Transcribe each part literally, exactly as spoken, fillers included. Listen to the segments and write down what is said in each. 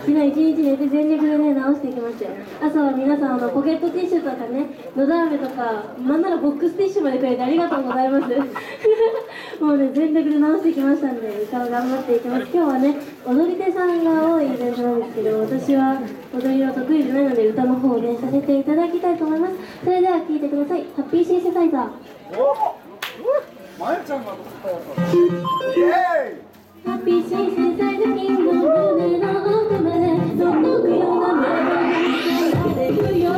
昨日一日寝て全力でね直してきましたよ。朝は皆さんあのポケットティッシュとかね、のど飴とか、なんならボックスティッシュまでくれてありがとうございますもうね全力で直してきましたんで、歌を頑張っていきます。今日はね踊り手さんが多いイベントなんですけど、私は踊りは得意じゃないので歌の方をねさせていただきたいと思います。それでは聴いてください。ハッピーシンセサイザー。 まゆちゃんが撮ったやつ。イエーイ。 ハッピーシンセサイザー、金の胸の奥まで届くようなメロディーが出るよ。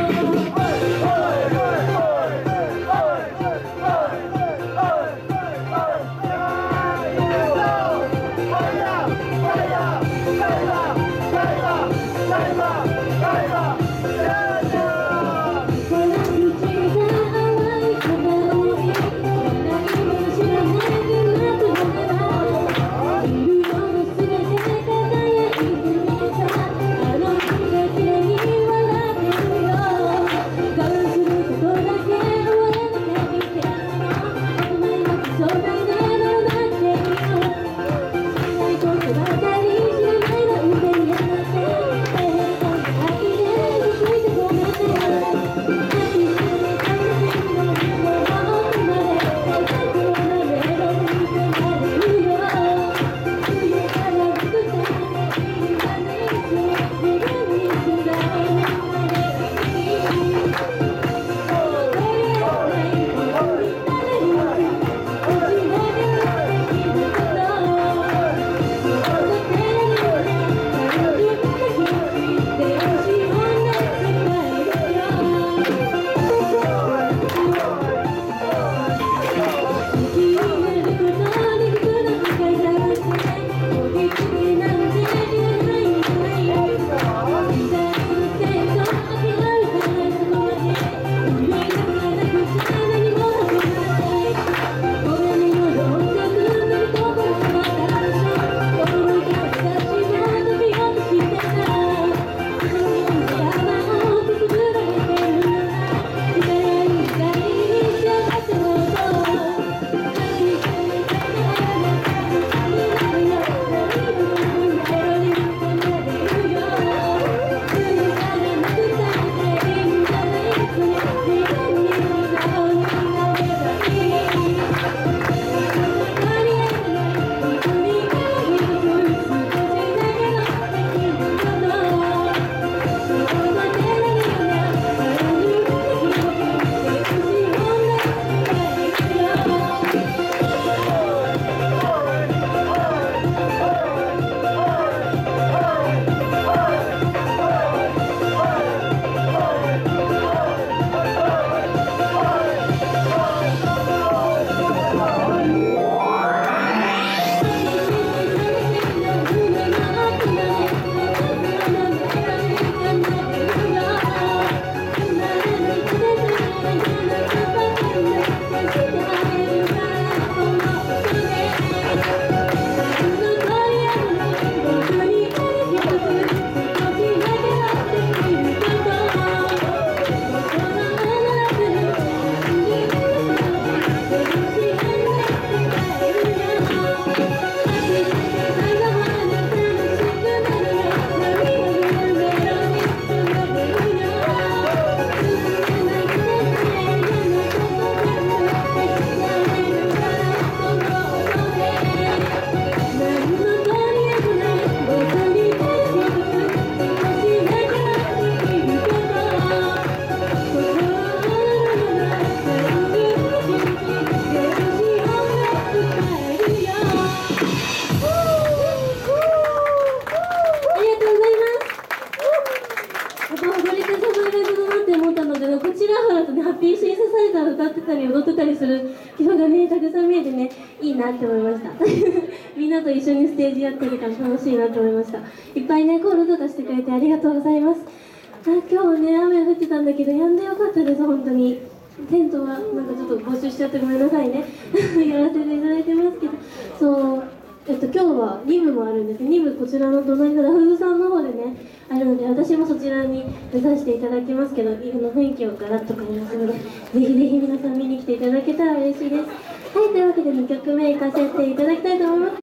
こちらはとね、ハッピーシンセサイザー歌ってたり踊ってたりする人がねたくさん見えてね、いいなって思いましたみんなと一緒にステージやってるから楽しいなと思いました。いっぱいねコールとかしてくれてありがとうございます。あ、今日はね雨降ってたんだけどやんでよかったです。本当にテントはなんかちょっと募集しちゃってごめんなさいねやらせていただいてますけど、そうえっと、今日はに部もあるんです。に部こちらの隣のラフズさんの方でねあるので、私もそちらに出させていただきますけど、の雰囲気をガラッと変えますので、ぜひぜひ皆さん見に来ていただけたら嬉しいです。はい、というわけでにきょくめいかせていただきたいと思います。